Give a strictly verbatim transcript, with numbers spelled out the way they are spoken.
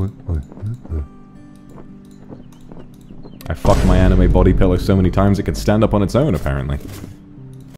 I fucked my anime body pillow so many times it could stand up on its own, apparently.